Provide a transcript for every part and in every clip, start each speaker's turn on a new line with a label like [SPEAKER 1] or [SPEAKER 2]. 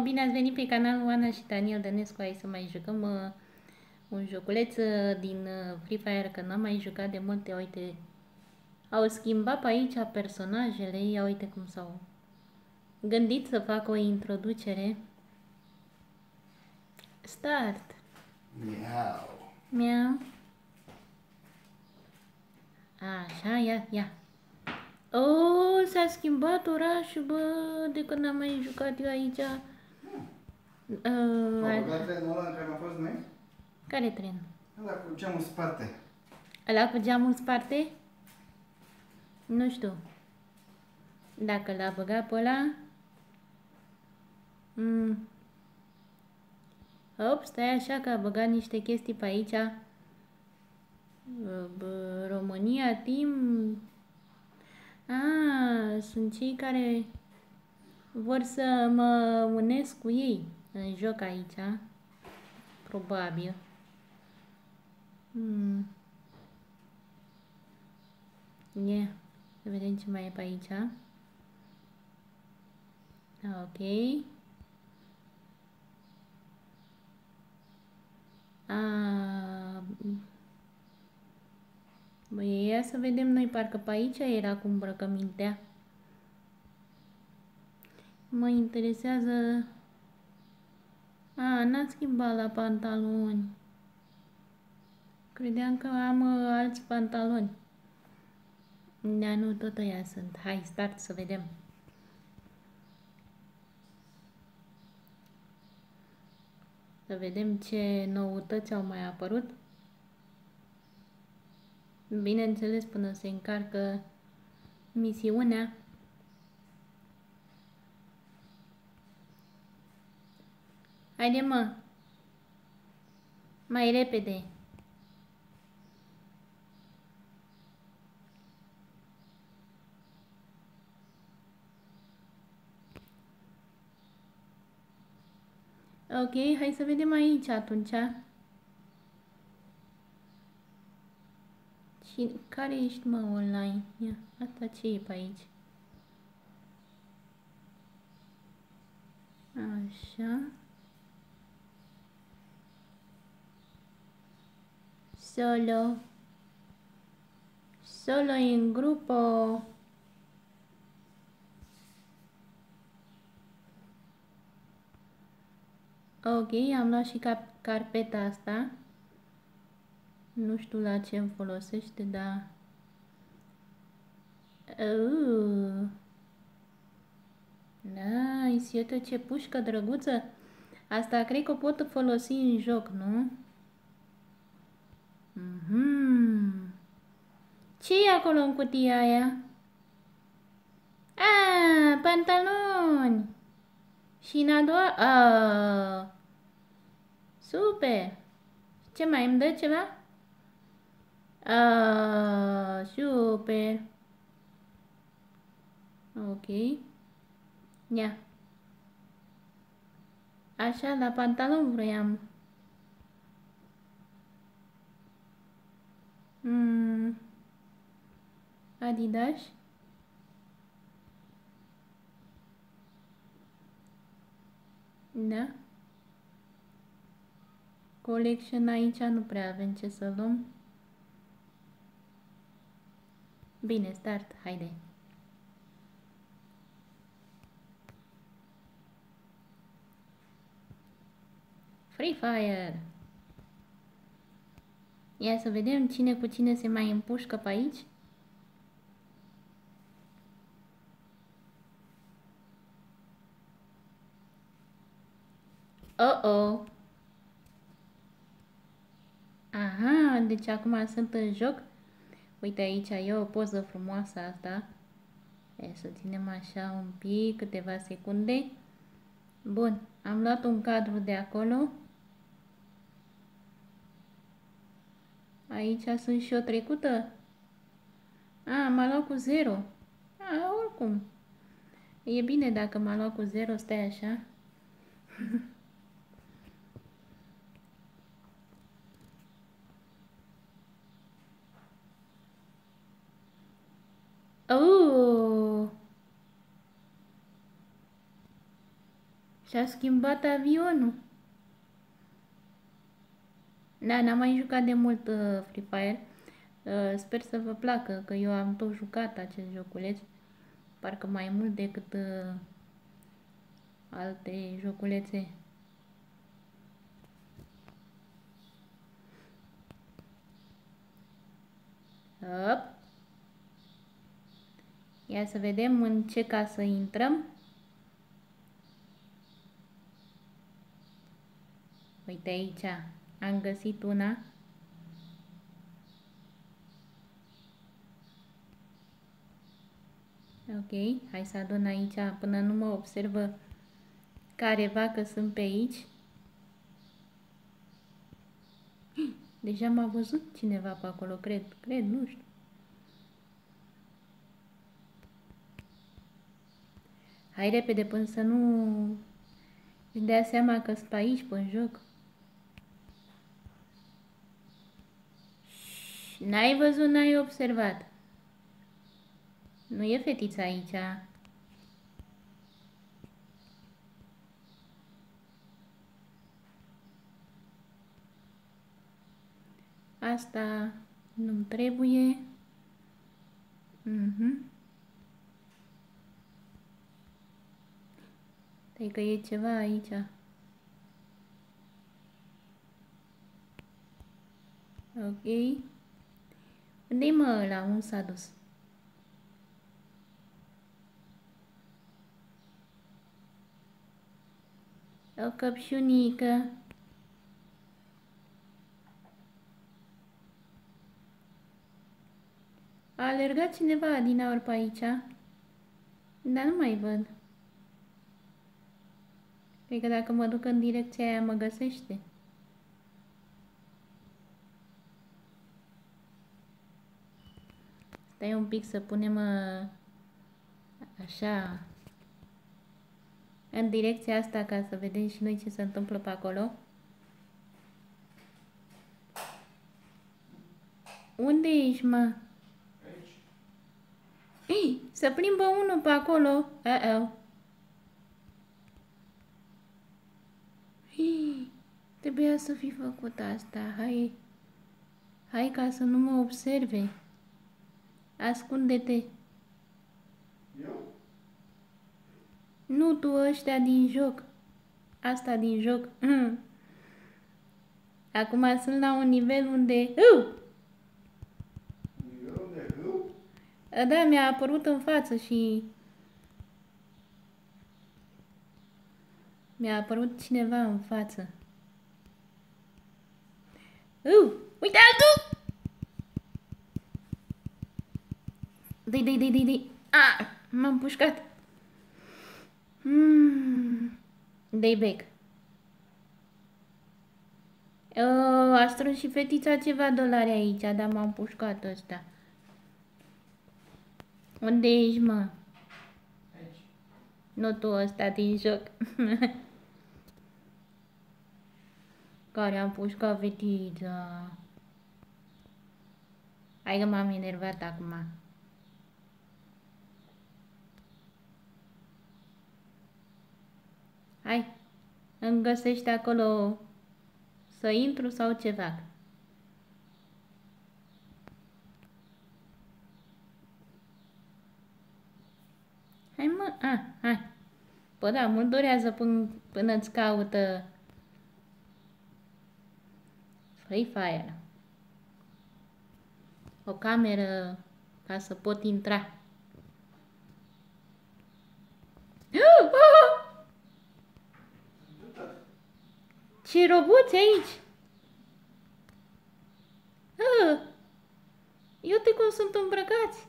[SPEAKER 1] bine ați venit pe canalul Ana și Daniel Dănescu. Hai să mai jucăm un joculeț din Free Fire, că n-am mai jucat de multe. Uite, au schimbat pe aici personajele. Ia uite cum s-au gândit să fac o introducere. Start!
[SPEAKER 2] Miau.
[SPEAKER 1] Miau. Așa, ia. Oh, s-a schimbat orașul, bă, de când am mai jucat eu aici.
[SPEAKER 2] Au băgat trenul ăla în care am fost noi?
[SPEAKER 1] Care tren?
[SPEAKER 2] Ăla cu geamul spate.
[SPEAKER 1] Ăla cu geamul sparte? Nu știu. Dacă l-a băgat pe ăla... Hop, stai așa că a băgat niște chestii pe aici. România, Team... Sunt cei care vor să mă unesc cu ei în joc aici. Probabil. Ia, să vedem ce mai e pe aici. Ok. Băi, ia să vedem noi, parcă pe aici era cu îmbrăcămintea. Mă interesează... N-a schimbat la pantaloni. Credeam că am alți pantaloni. Da, nu, tot ăia sunt. Hai, start să vedem. Să vedem ce noutăți au mai apărut. Bineînțeles, până se încarcă misiunea. Haide, mă! Mai repede! Ok, hai să vedem aici atunci. Și care ești, mă, online? Ia, asta ce e pe aici? Așa. Solo. Solo în grupo. Ok, am luat și carpeta asta. Nu știu la ce îmi folosește, dar... Nice, iată ce pușcă drăguță. Asta cred că o pot folosi în joc, nu? Ce e acolo în cutia aia? Pantaloni! Și în a doua... Super! Ce mai îmi dă ceva? Super! Ok. Ia. Așa, la pantalon vroiam. Adidas. Da. Collection aici nu prea avem ce să luăm. Bine, start, haide. Free Fire. Ia să vedem cine cu cine se mai împușcă pe aici. Oh. Aha, deci acum sunt în joc. Uite aici, e o poză frumoasă asta. Să ținem așa un pic, câteva secunde. Bun, am luat un cadru de acolo. Aici sunt și eu trecută. M-a luat cu 0. Oricum. E bine dacă m-a luat cu 0, stai așa. Și-a schimbat avionul. Da, n-am mai jucat de mult Free Fire. Sper să vă placă, că eu am tot jucat acest joculeț. Parcă mai mult decât alte joculețe. Hop. Ia să vedem în ce casă intrăm. Uite aici, am găsit una. Ok, hai să adun aici până nu mă observă careva că sunt pe aici. Deja m-a văzut cineva pe acolo, cred, nu știu. Hai repede până să nu își dea seama că sunt pe aici, pe joc. N-ai văzut, n-ai observat. Nu e fetița aici. Asta nu-mi trebuie. Stai că e ceva aici. Ok. Unde-i mă ăla? Unde s-a dus? O căpșunică. A alergat cineva din aur pe aici, dar nu mai văd. Cred că dacă mă duc în direcția aia mă găsește. Stai un pic să punem așa în direcția asta ca să vedem și noi ce se întâmplă pe acolo. Unde ești, mă?
[SPEAKER 2] Aici.
[SPEAKER 1] Ei, se plimbă unul pe acolo. Uh-oh. Trebuia să fi făcut asta. Hai ca să nu mă observe. Ascunde-te.
[SPEAKER 2] Eu?
[SPEAKER 1] Nu tu, ăștia din joc. Asta din joc. Acum sunt la un nivel unde...
[SPEAKER 2] Nivelul de hâu?
[SPEAKER 1] Da, mi-a apărut în față și... Mi-a apărut cineva în față. Uite altul! Dă-i. M-am pușcat. Dă-i back. A strâns și fetița ceva dolari aici, dar m-am pușcat ăsta. Unde ești, mă?
[SPEAKER 2] Aici.
[SPEAKER 1] Nu tu, ăsta din joc. Care am pușcat fetița. Hai că m-am enervat acum. Hai, îmi găsești acolo să intru sau ce fac? Hai mă, hai. Bă, da, mult durează până îți caută Free Fire. O cameră ca să pot intra. Ce roboți aici? Uite cum sunt îmbrăcați.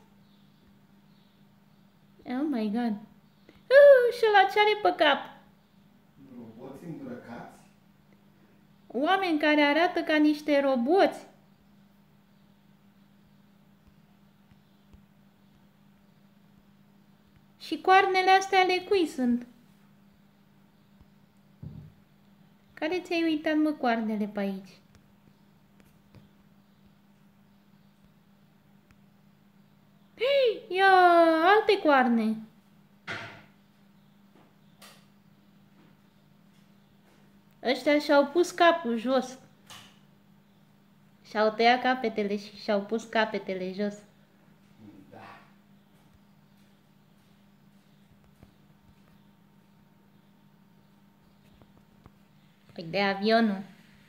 [SPEAKER 1] Oh my god. Și ăla ce are pe cap?
[SPEAKER 2] Roboți îmbrăcați?
[SPEAKER 1] Oameni care arată ca niște roboți. Și coarnele astea ale cui sunt? Care ți-ai uitat, mă, coarnele pe aici? Ia, alte coarne. Ăștia și-au pus capul jos. Și-au tăiat capetele și și-au pus capetele jos.
[SPEAKER 2] Da.
[SPEAKER 1] Păi de avionul.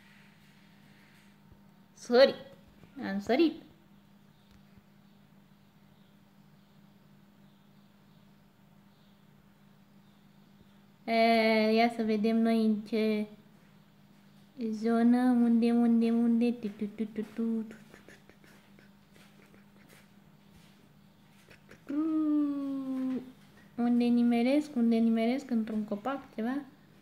[SPEAKER 1] Sări. Am sărit. Ia să vedem noi în ce zonă, unde, unde nimeresc, într-un copac, ceva.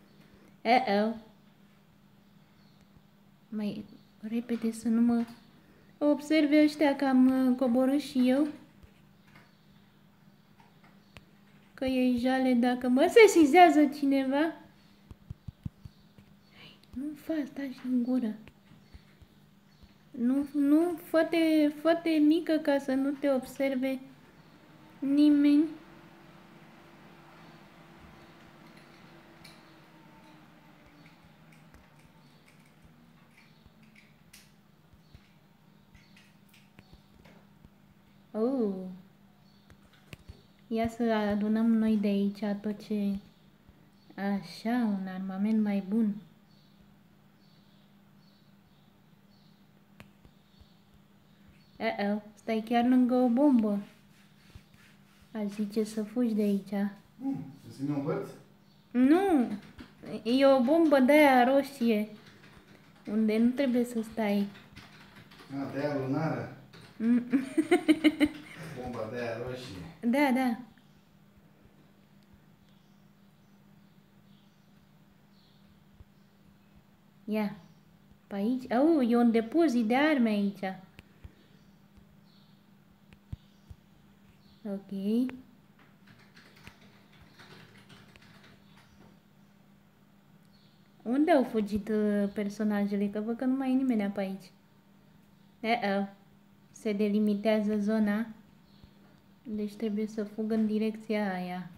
[SPEAKER 1] Mai repede să nu mă observe ăștia că am coborât și eu. Că e jale dacă mă sesizează cineva. Nu fa asta și în gură. Nu, fă-te mică ca să nu te observe nimeni. Oh. Ia să adunăm noi de aici tot ce... Așa, un armament mai bun. Stai chiar lângă o bombă. Aș zice să fugi de aici.
[SPEAKER 2] Să ține un părț?
[SPEAKER 1] Nu, e o bombă de-aia roșie, unde nu trebuie să stai.
[SPEAKER 2] De-aia lunară. Bomba de-aia roșie.
[SPEAKER 1] Da. Ia, pe aici. E un depozit de arme aici. Ok. Unde au fugit personajele? Că văd că nu mai e nimeni pe aici. Se delimitează zona. Deci trebuie să fugă în direcția aia.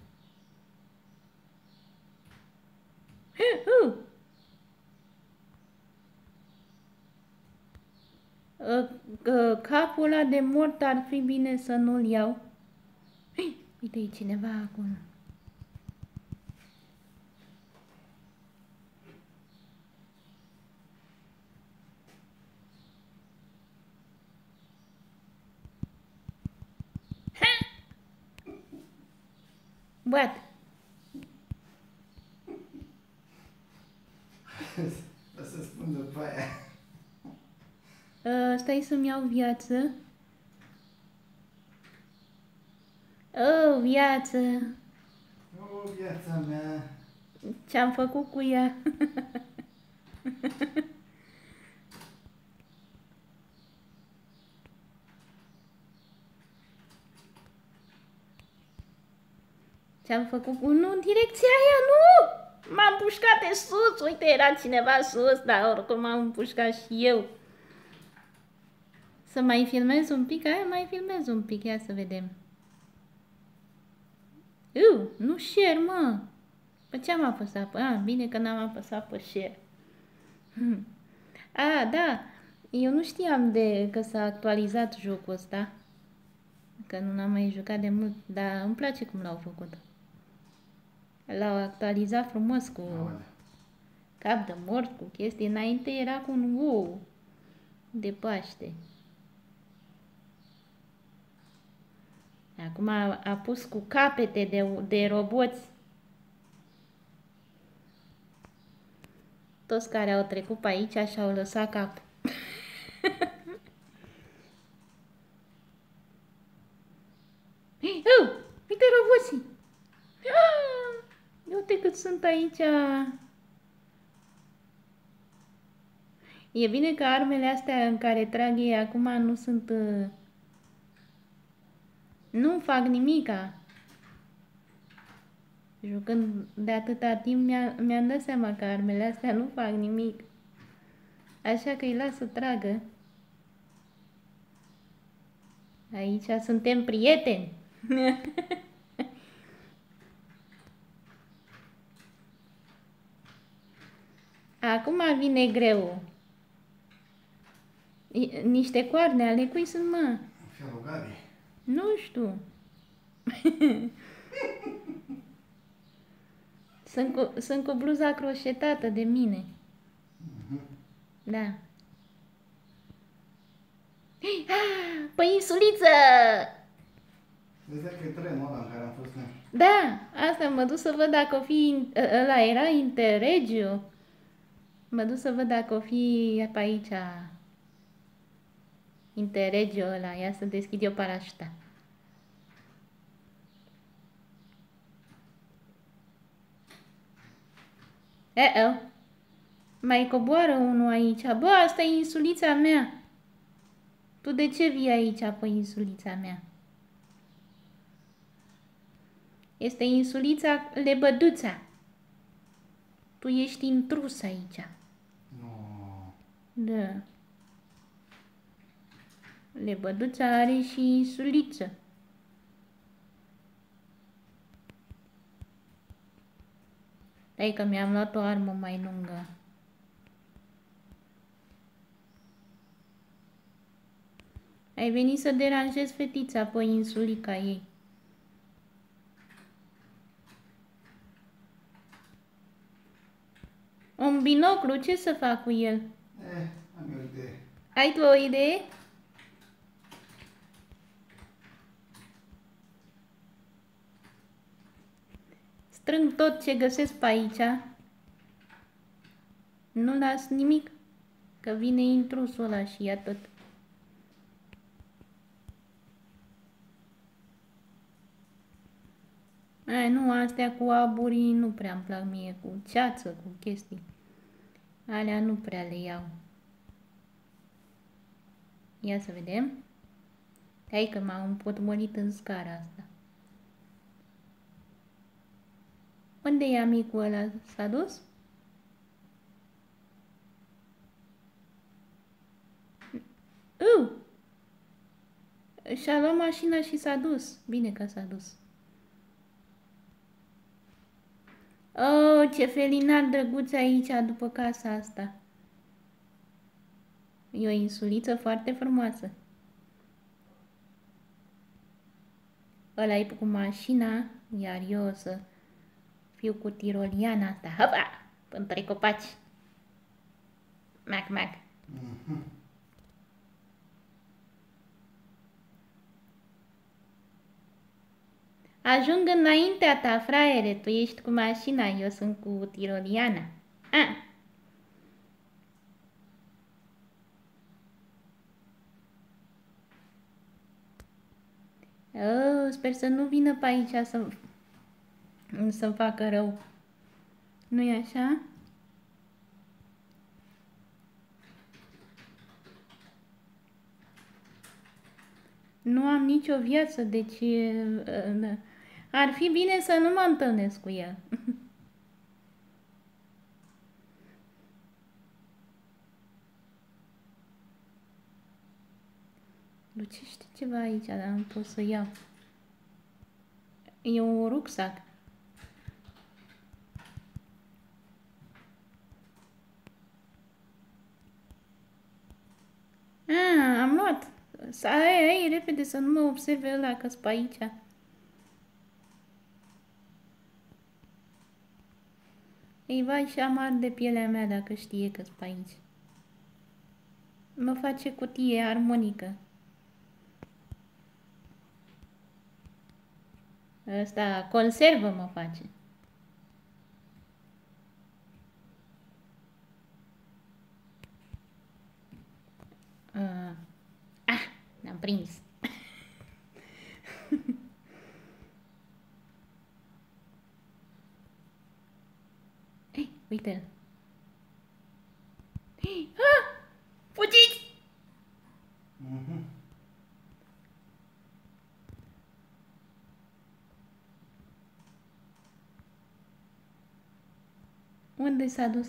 [SPEAKER 1] Capul ăla de mort ar fi bine să nu-l iau. Uite, e cineva acolo. Bat!
[SPEAKER 2] O să spun după aia.
[SPEAKER 1] Stai să-mi iau viață. Oh, viață!
[SPEAKER 2] O, viața mea.
[SPEAKER 1] Ce-am făcut cu ea? Ce-am făcut cu... Nu, în direcția aia, nu! M-am pușcat de sus, uite, era cineva sus, dar oricum m-am împușcat și eu. Să mai filmez un pic? Mai filmez un pic, ia să vedem. Nu share, mă! Pe ce am apăsat? Bine că n-am apăsat pe share. Da, eu nu știam că s-a actualizat jocul ăsta. Că nu l-am mai jucat de mult, dar îmi place cum l-au făcut. L-au actualizat frumos cu cap de mort, cu chestii. Înainte era cu un ou de Paște. Acum a pus cu capete de roboți. Toți care au trecut pe aici și-au lăsat cap. Uite roboții! Uite cât sunt aici. E bine că armele astea în care trag ei acum nu sunt... Nu fac nimica. Jucând de atâta timp mi-am dat seama că armele astea nu fac nimic. Așa că îi las să tragă. Aici suntem prieteni. Acum vine greu. Niște coarne ale cui sunt, mă?
[SPEAKER 2] Felul Gabi.
[SPEAKER 1] Nu știu. Sunt cu bluza croșetată de mine. Da. Păi insuliță!
[SPEAKER 2] Vezi că e trenul ăla în care am fost noi.
[SPEAKER 1] Da, asta mă duc să văd dacă o fi... Ăla era Interregio. Mă duc să văd dacă o fi pe aici Interregio ăla. Ia să deschid eu parașuta. Mai coboară unul aici. Bă, asta e insulița mea. Tu de ce vii aici pe insulița mea? Este insulița Lebăduța. Tu ești intrus aici.
[SPEAKER 2] Nu.
[SPEAKER 1] Da. Lebăduța are și insuliță. Hai că mi-am luat o armă mai lungă. Ai venit să deranjezi fetița pe insulica ei. Un binoclu, ce să fac cu el?
[SPEAKER 2] Am eu o idee.
[SPEAKER 1] Ai tu o idee? Strâng tot ce găsesc pe aici. Nu las nimic, că vine intrusul ăla și ia tot. Nu, astea cu aburii nu prea îmi plac mie, cu ceață, cu chestii. Alea nu prea le iau. Ia să vedem. Hai că m-am împotmolit în scara asta. Unde e amicul ăla? S-a dus? Și-a luat mașina și s-a dus. Bine că s-a dus. Oh, ce felinar drăguț aici după casa asta. E o insuliță foarte frumoasă. Ăla e cu mașina, iar eu o să fiu cu tiroliana asta. Hopa! Între copaci. Mac, mac. Ajung înaintea ta, fraiere, tu ești cu mașina, eu sunt cu tiroliana. Oh, sper să nu vină pe aici să-mi facă rău. Nu-i așa? Nu am nicio viață, deci ar fi bine să nu mă întâlnesc cu el. Lucește ceva aici, dar nu pot să iau. E un rucsac. Am luat. Hai, repede să nu mă observe ăla că-s pe aici. Ei, vai și amar de pielea mea dacă știe că-s pe aici. Mă face cutie armonică. Ăsta conservă mă face. N-am prins. Ei, uite-l. Fugiți! Unde s-a dus?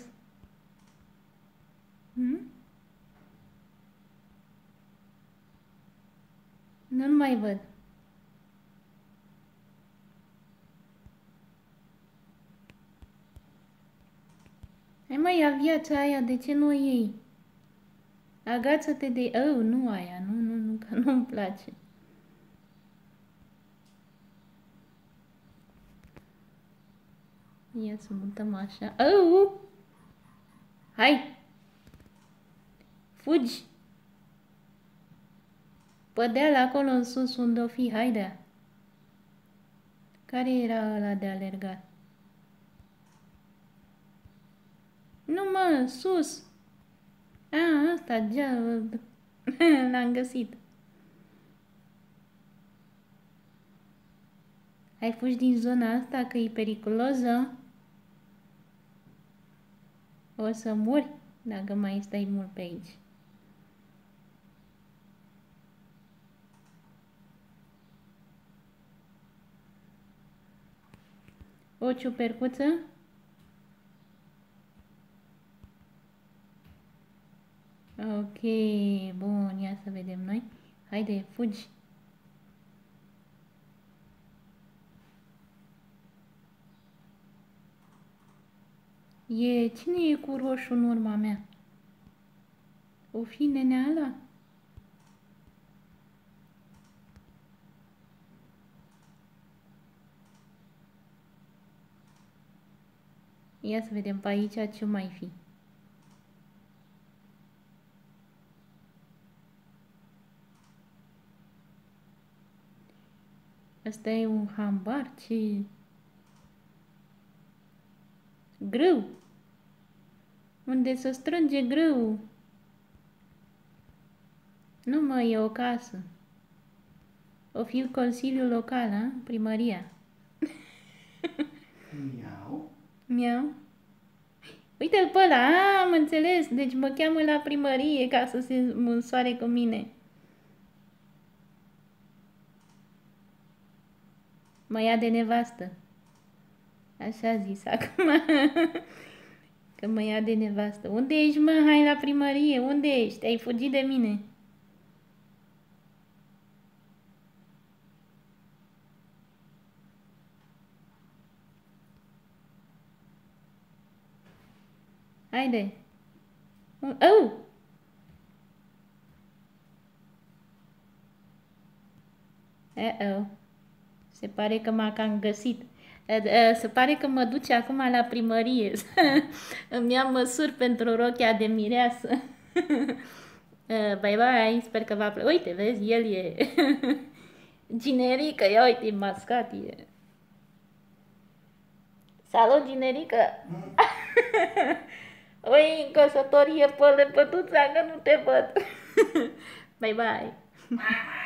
[SPEAKER 1] Nu mai văd. Hai mă ia viața aia, de ce nu o iei? Agață-te de... Oh, nu aia, nu, că nu-mi place. Ia să mutăm așa. Oh! Hai! Fugi! Pădeala acolo în sus unde o fi, haide! Care era ăla de alergat? Nu mă, sus! A, ăsta, l-am găsit. Ai fugi din zona asta că e periculoză? O să mori dacă mai stai mult pe aici. O ciupercuță? Ok, bun, ia să vedem noi. Haide, fugi. Cine e cu roșu în urma mea? O fi nenea ăla? Ia să vedem pe aici ce mai fi. Asta e un hambar, ce... Grâu! Unde se strânge grâu? Nu mă, e o casă. O fi Consiliul Local, a? Primăria.
[SPEAKER 2] Miau.
[SPEAKER 1] Miau. Uite-l pe ăla, am înțeles, deci mă cheamă la primărie ca să se mânsoare cu mine. Mă ia de nevastă. Așa a zis acum. Că mă ia de nevastă. Unde ești, mă? Hai la primărie. Unde ești? Ai fugit de mine. Haide. Oh! Uh-oh. Se pare că m-a cam găsit. Se pare că mă duce acum la primărie. Îmi ia măsuri pentru rochia de mireasă. Bye bye, sper că v-a plăcut. Uite, vezi, el e Ginerică, ia uite, mascat e. Salut, Ginerică! Ui, în căsătorie, pă-le pătuța, că nu te văd. Bye bye!